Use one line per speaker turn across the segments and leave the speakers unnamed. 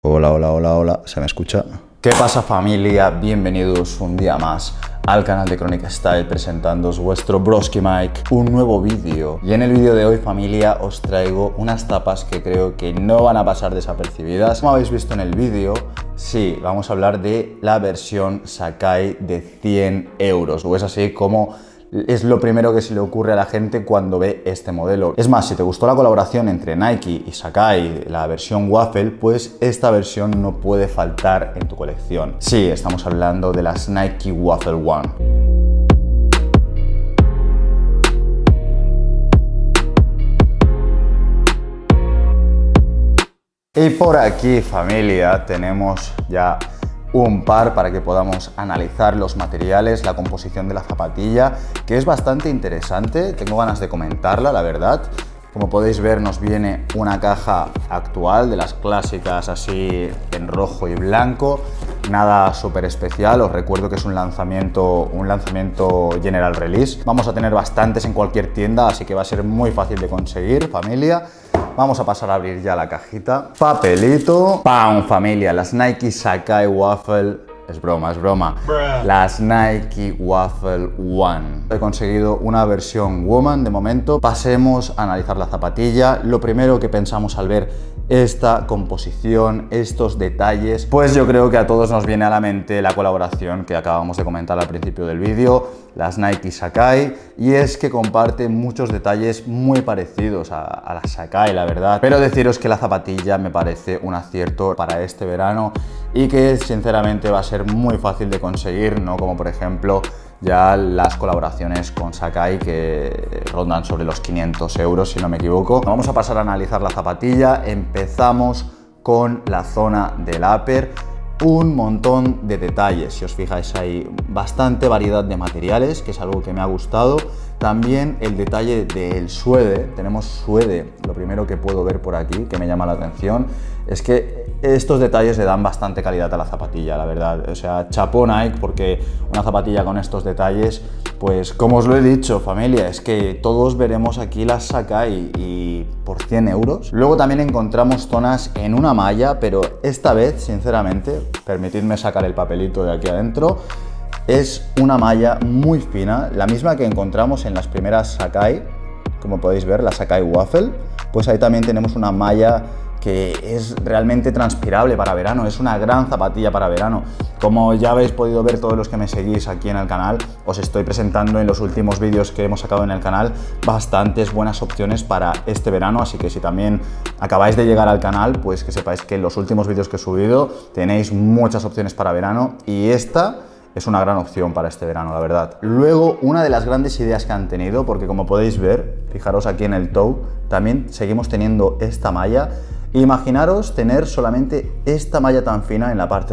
Hola, hola, hola, hola, ¿se me escucha? ¿Qué pasa, familia? Bienvenidos un día más al canal de Chronic Style, presentándoos vuestro Broski Mike, un nuevo vídeo. Y en el vídeo de hoy, familia, os traigo unas tapas que creo que no van a pasar desapercibidas. Como habéis visto en el vídeo, sí, vamos a hablar de la versión Sacai de 100 euros, o es así como es lo primero que se le ocurre a la gente cuando ve este modelo. Es más, si te gustó la colaboración entre Nike y Sacai, la versión Waffle, pues esta versión no puede faltar en tu colección. Sí, estamos hablando de las Nike Waffle One. Y por aquí, familia, tenemos ya un par para que podamos analizar los materiales, la composición de la zapatilla, que es bastante interesante. Tengo ganas de comentarla, la verdad. Como podéis ver, nos viene una caja actual de las clásicas, así en rojo y blanco. Nada súper especial, os recuerdo que es un lanzamiento General Release. Vamos a tener bastantes en cualquier tienda, así que va a ser muy fácil de conseguir, familia. Vamos a pasar a abrir ya la cajita. Papelito. ¡Pam, familia! Las Nike Sacai Waffle. Es broma, es broma. Las Nike Waffle One. He conseguido una versión Woman de momento. Pasemos a analizar la zapatilla. Lo primero que pensamos al ver esta composición, estos detalles, pues yo creo que a todos nos viene a la mente la colaboración que acabamos de comentar al principio del vídeo, las Nike Sacai, y es que comparte muchos detalles muy parecidos a la Sacai, la verdad. Pero deciros que la zapatilla me parece un acierto para este verano y que sinceramente va a ser muy fácil de conseguir, no como por ejemplo ya las colaboraciones con Sacai que rondan sobre los 500 euros, si no me equivoco. Vamos a pasar a analizar la zapatilla. Empezamos con la zona del upper. Un montón de detalles, si os fijáis, hay bastante variedad de materiales, que es algo que me ha gustado. También el detalle del suede, tenemos suede. Lo primero que puedo ver por aquí, que me llama la atención, es que estos detalles le dan bastante calidad a la zapatilla, la verdad. O sea, chapó Nike, porque una zapatilla con estos detalles, pues como os lo he dicho, familia, es que todos veremos aquí las Sacai y por 100 euros. Luego también encontramos zonas en una malla, pero esta vez, sinceramente, permitidme sacar el papelito de aquí adentro, es una malla muy fina, la misma que encontramos en las primeras Sacai, como podéis ver, la Sacai Waffle. Pues ahí también tenemos una malla que es realmente transpirable para verano, es una gran zapatilla para verano. Como ya habéis podido ver todos los que me seguís aquí en el canal, os estoy presentando en los últimos vídeos que hemos sacado en el canal bastantes buenas opciones para este verano, así que si también acabáis de llegar al canal, pues que sepáis que en los últimos vídeos que he subido tenéis muchas opciones para verano y esta es una gran opción para este verano, la verdad. Luego, una de las grandes ideas que han tenido, porque como podéis ver, fijaros aquí en el toe, también seguimos teniendo esta malla. Imaginaros tener solamente esta malla tan fina en la parte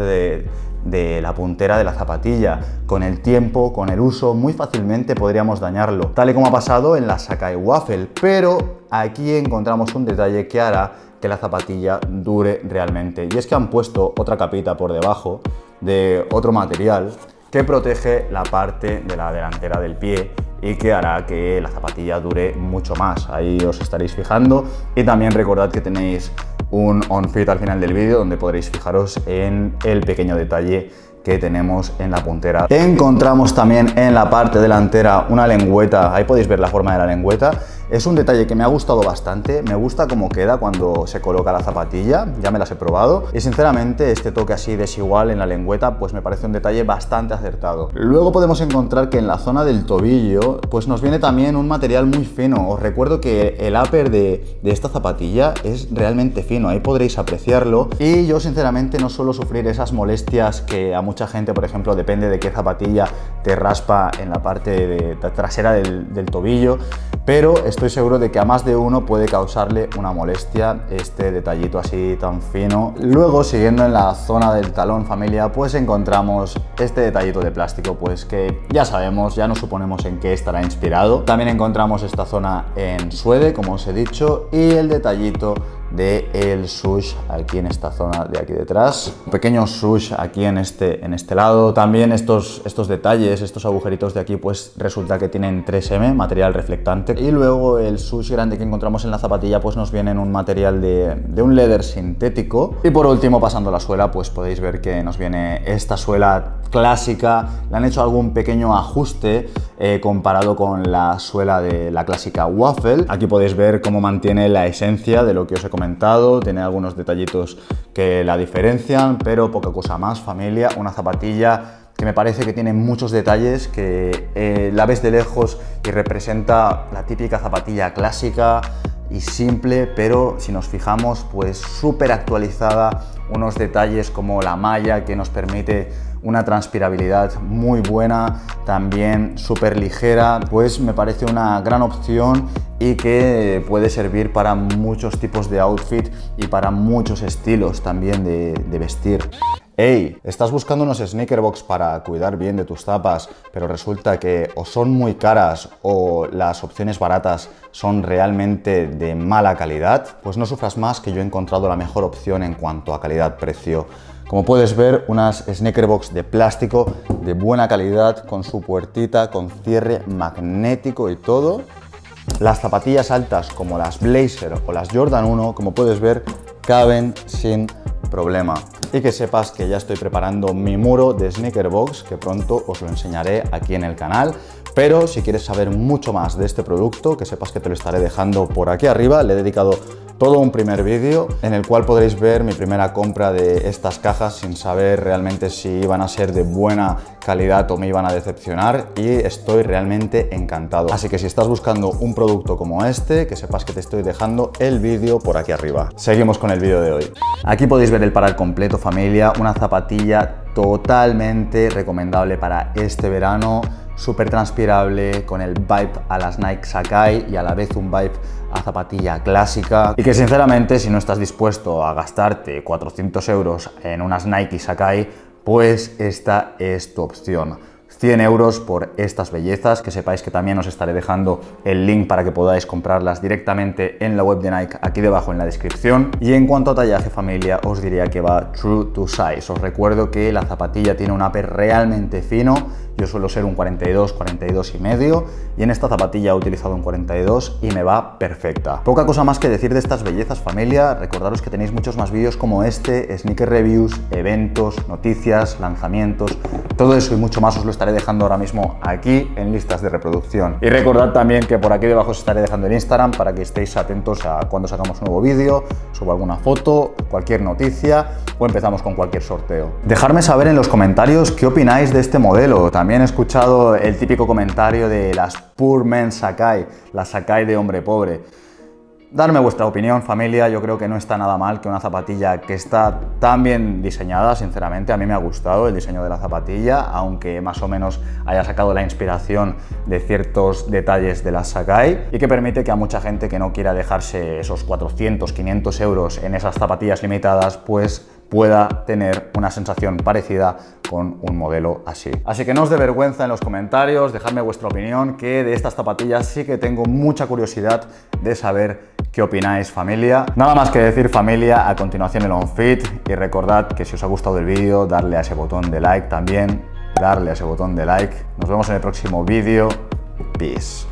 de la puntera de la zapatilla. Con el tiempo, con el uso, muy fácilmente podríamos dañarlo, tal y como ha pasado en la Sacai Waffle, pero aquí encontramos un detalle que hará que la zapatilla dure realmente, y es que han puesto otra capita por debajo de otro material que protege la parte de la delantera del pie y que hará que la zapatilla dure mucho más. Ahí os estaréis fijando, y también recordad que tenéis un on-fit al final del vídeo donde podréis fijaros en el pequeño detalle que tenemos en la puntera. Encontramos también en la parte delantera una lengüeta, ahí podéis ver la forma de la lengüeta. Es un detalle que me ha gustado bastante, me gusta cómo queda cuando se coloca la zapatilla, ya me las he probado y sinceramente este toque así desigual en la lengüeta pues me parece un detalle bastante acertado. Luego podemos encontrar que en la zona del tobillo pues nos viene también un material muy fino. Os recuerdo que el upper de esta zapatilla es realmente fino, ahí podréis apreciarlo, y yo sinceramente no suelo sufrir esas molestias que a mucha gente, por ejemplo, depende de qué zapatilla, te raspa en la parte trasera del tobillo, pero estoy seguro de que a más de uno puede causarle una molestia este detallito así tan fino. Luego, siguiendo en la zona del talón, familia, pues encontramos este detallito de plástico, pues que ya sabemos, ya nos suponemos en qué estará inspirado. También encontramos esta zona en suede, como os he dicho, y el detallito del swoosh aquí en esta zona de aquí detrás. Un pequeño swoosh aquí en este lado. También estos detalles, estos agujeritos de aquí, pues resulta que tienen 3M, material reflectante. Y luego el swoosh grande que encontramos en la zapatilla, pues nos viene en un material de un leather sintético. Y por último, pasando la suela, pues podéis ver que nos viene esta suela clásica. Le han hecho algún pequeño ajuste comparado con la suela de la clásica Waffle. Aquí podéis ver cómo mantiene la esencia de lo que os he comentado. Tiene algunos detallitos que la diferencian, pero poca cosa más, familia. Una zapatilla que me parece que tiene muchos detalles, que la ves de lejos y representa la típica zapatilla clásica y simple, pero si nos fijamos, pues súper actualizada. Unos detalles como la malla que nos permite una transpirabilidad muy buena, también súper ligera, pues me parece una gran opción y que puede servir para muchos tipos de outfit y para muchos estilos también de vestir. Hey, ¿estás buscando unos sneaker box para cuidar bien de tus zapas, pero resulta que o son muy caras o las opciones baratas son realmente de mala calidad? Pues no sufras más, que yo he encontrado la mejor opción en cuanto a calidad-precio. Como puedes ver, unas sneaker box de plástico de buena calidad, con su puertita, con cierre magnético y todo. Las zapatillas altas como las Blazer o las Jordan 1, como puedes ver, caben sin problema. Y que sepas que ya estoy preparando mi muro de sneaker box, que pronto os lo enseñaré aquí en el canal. Pero si quieres saber mucho más de este producto, que sepas que te lo estaré dejando por aquí arriba. Le he dedicado todo un primer vídeo en el cual podréis ver mi primera compra de estas cajas sin saber realmente si iban a ser de buena calidad o me iban a decepcionar, y estoy realmente encantado. Así que si estás buscando un producto como este, que sepas que te estoy dejando el vídeo por aquí arriba. Seguimos con el vídeo de hoy. Aquí podéis ver el paral completo, familia. Una zapatilla totalmente recomendable para este verano. Súper transpirable, con el vibe a las Nike Sacai y a la vez un vibe a zapatilla clásica, y que sinceramente, si no estás dispuesto a gastarte 400 euros en unas Nike Sacai, pues esta es tu opción. 100 euros por estas bellezas, que sepáis que también os estaré dejando el link para que podáis comprarlas directamente en la web de Nike aquí debajo en la descripción. Y en cuanto a tallaje, familia, os diría que va true to size. Os recuerdo que la zapatilla tiene un upper realmente fino. Yo suelo ser un 42, 42 y medio, y en esta zapatilla he utilizado un 42 y me va perfecta. Poca cosa más que decir de estas bellezas, familia. Recordaros que tenéis muchos más vídeos como este, sneaker reviews, eventos, noticias, lanzamientos, todo eso y mucho más os lo estaré dejando ahora mismo aquí en listas de reproducción. Y recordad también que por aquí debajo os estaré dejando el Instagram para que estéis atentos a cuando sacamos un nuevo vídeo, subo alguna foto, cualquier noticia o empezamos con cualquier sorteo. Dejadme saber en los comentarios qué opináis de este modelo. También he escuchado el típico comentario de las Poor Men Sacai, la Sacai de hombre pobre. Darme vuestra opinión, familia. Yo creo que no está nada mal que una zapatilla que está tan bien diseñada, sinceramente, a mí me ha gustado el diseño de la zapatilla, aunque más o menos haya sacado la inspiración de ciertos detalles de las Sacai, y que permite que a mucha gente que no quiera dejarse esos 400, 500 euros en esas zapatillas limitadas, pues pueda tener una sensación parecida con un modelo así. Así que no os dé vergüenza en los comentarios, dejadme vuestra opinión, que de estas zapatillas sí que tengo mucha curiosidad de saber qué opináis, familia. Nada más que decir, familia, a continuación el on-fit, y recordad que si os ha gustado el vídeo, darle a ese botón de like también, darle a ese botón de like. Nos vemos en el próximo vídeo. Peace.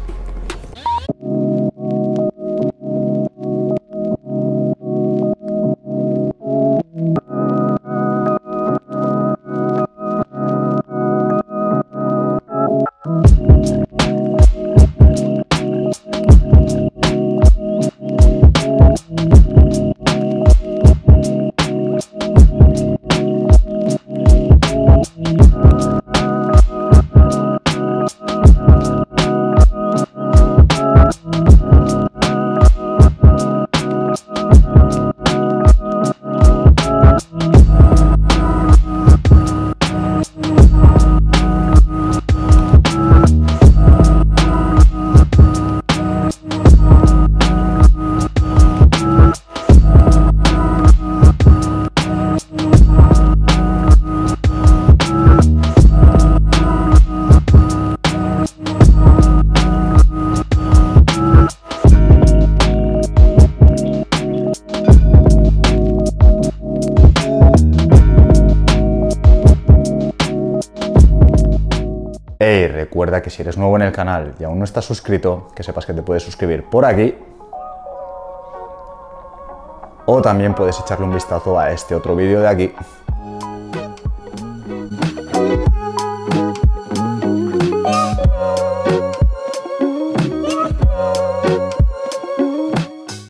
Hey, recuerda que si eres nuevo en el canal y aún no estás suscrito, que sepas que te puedes suscribir por aquí. O también puedes echarle un vistazo a este otro vídeo de aquí,